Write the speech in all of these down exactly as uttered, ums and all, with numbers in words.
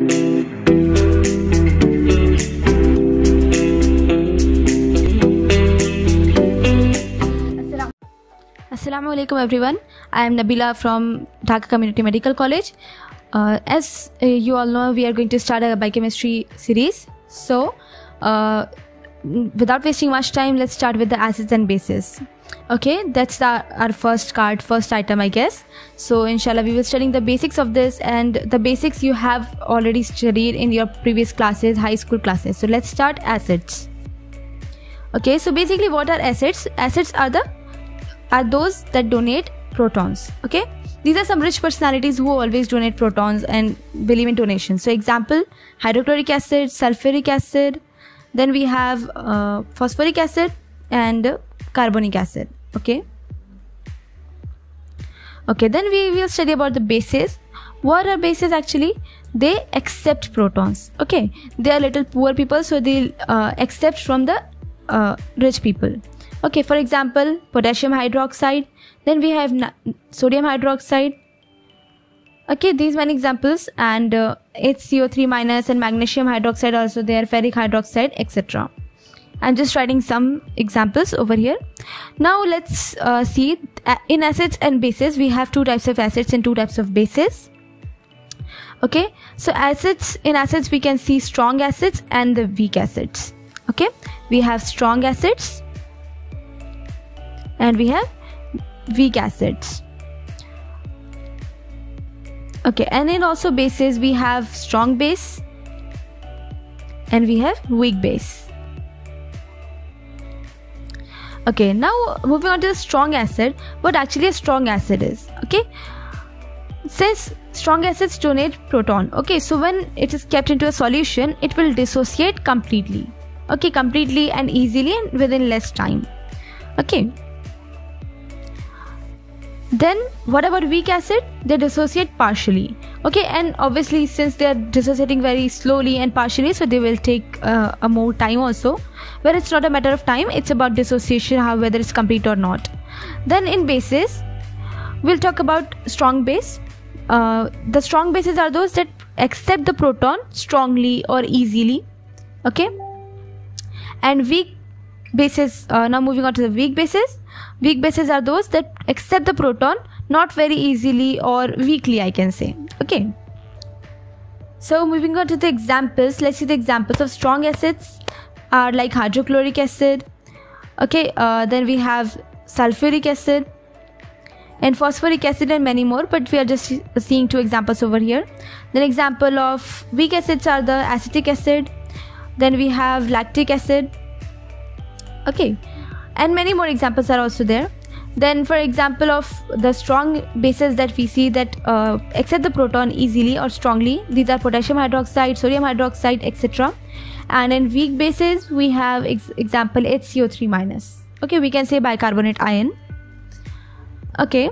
Assalamu alaikum everyone. I am Nabila from Dhaka Community Medical College. Uh, as uh, you all know, we are going to start a biochemistry series. So, uh, without wasting much time, let's start with the acids and bases. Okay, that's the, our first card, first item, I guess. So, inshallah, we will studying the basics of this, and the basics you have already studied in your previous classes, high school classes. So, let's start acids. Okay, so basically, what are acids? Acids are the are those that donate protons. Okay, these are some rich personalities who always donate protons and believe in donations. So example, hydrochloric acid, sulfuric acid, then we have uh, phosphoric acid and carbonic acid. Okay, okay, then we will study about the bases. What are bases? Actually, they accept protons. Okay, they are little poor people, so they uh, accept from the uh, rich people. Okay, for example, potassium hydroxide, then we have sodium hydroxide. Okay, these many examples, and uh, H C O three minus and magnesium hydroxide also there, ferric hydroxide, et cetera. I'm just writing some examples over here. Now let's uh, see, in acids and bases, we have two types of acids and two types of bases. Okay, so acids, in acids we can see strong acids and the weak acids. Okay, we have strong acids and we have weak acids. Okay, and in also bases we have strong base and we have weak base. Okay, now moving on to the strong acid. What actually a strong acid is? Okay, since strong acids donate proton, okay, so when it is kept into a solution, it will dissociate completely. Okay, completely and easily and within less time. Okay, then what about weak acid? They dissociate partially. Okay, and obviously since they are dissociating very slowly and partially, so they will take uh, a more time also, where it's not a matter of time, it's about dissociation, how whether it's complete or not. Then in bases, we'll talk about strong base. Uh, the strong bases are those that accept the proton strongly or easily. Okay, and weak bases, uh, now moving on to the weak bases. Weak bases are those that accept the proton not very easily or weakly, I can say. Okay, so moving on to the examples, let's see the examples of strong acids are like hydrochloric acid. Okay, uh, then we have sulfuric acid and phosphoric acid and many more, but we are just seeing two examples over here. Then example of weak acids are the acetic acid, then we have lactic acid. Okay, and many more examples are also there. Then for example of the strong bases that we see that uh, accept the proton easily or strongly, these are potassium hydroxide, sodium hydroxide, et cetera. And in weak bases we have ex example H C O three minus. Okay, we can say bicarbonate ion. Okay,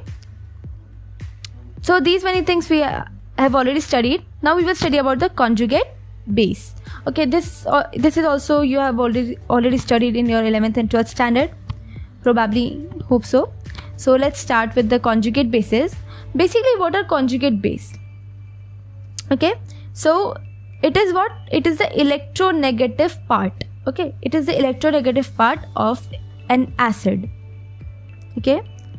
so these many things we uh, have already studied. Now we will study about the conjugate base. Okay, this uh, this is also you have already already studied in your eleventh and twelfth standard, probably, hope so. So let's start with the conjugate bases. Basically, what are conjugate base? Okay, so it is what it is the electronegative part. Okay, it is the electronegative part of an acid. Okay,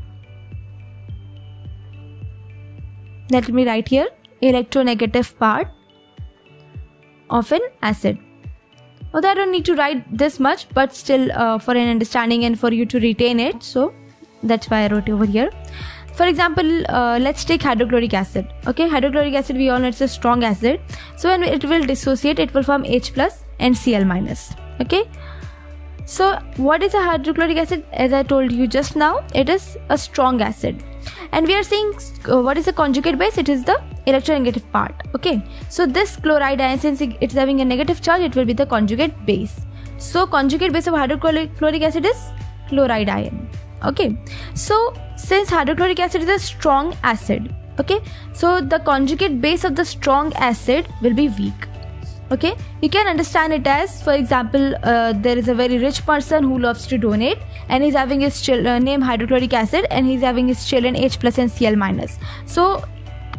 let me write here, electronegative part of an acid. Although I don't need to write this much, but still uh, for an understanding and for you to retain it, so that's why I wrote over here. For example, uh, let's take hydrochloric acid. Okay, hydrochloric acid, we all know it's a strong acid, so when it will dissociate, it will form H plus and Cl minus. Okay, so what is a hydrochloric acid? As I told you just now, it is a strong acid. And we are saying uh, what is the conjugate base? It is the electronegative part. Okay, so this chloride ion, since it's having a negative charge, it will be the conjugate base. So conjugate base of hydrochloric acid is chloride ion. Okay, so since hydrochloric acid is a strong acid, okay, so the conjugate base of the strong acid will be weak. Okay, you can understand it as, for example, uh, there is a very rich person who loves to donate, and he's having his uh, name hydrochloric acid, and he's having his children H plus and Cl minus. So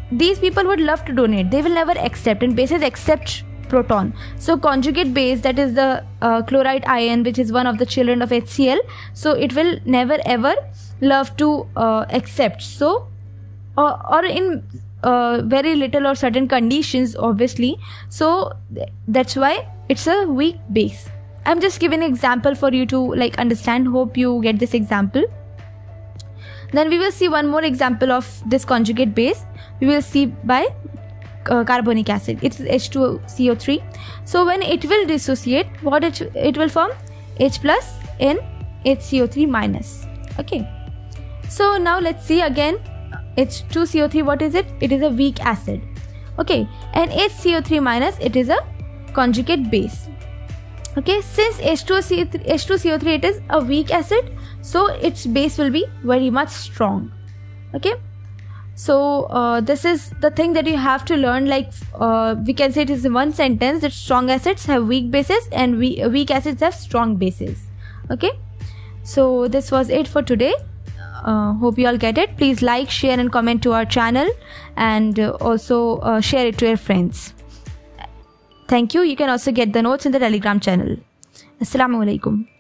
these people would love to donate, they will never accept, and bases accept proton. So conjugate base, that is the uh, chloride ion, which is one of the children of HCl, so it will never ever love to uh, accept. So uh, or in uh, very little or certain conditions, obviously. So th- that's why it's a weak base. I'm just giving an example for you to like understand. Hope you get this example. Then we will see one more example of this conjugate base. We will see by uh, carbonic acid. It's H two C O three. So when it will dissociate, what it, it will form? H plus N H C O three minus. Okay. So now let's see again. H two C O three, what is it? It is a weak acid. Okay. And H C O three minus, it is a conjugate base. Okay, since H two C O three it is a weak acid, so its base will be very much strong. Okay, so uh, this is the thing that you have to learn. Like uh, we can say it is in one sentence that strong acids have weak bases and we, weak acids have strong bases. Okay, so this was it for today. Uh, hope you all get it. Please like, share and comment to our channel, and uh, also uh, share it to your friends. Thank you. You can also get the notes in the Telegram channel. Assalamu alaikum.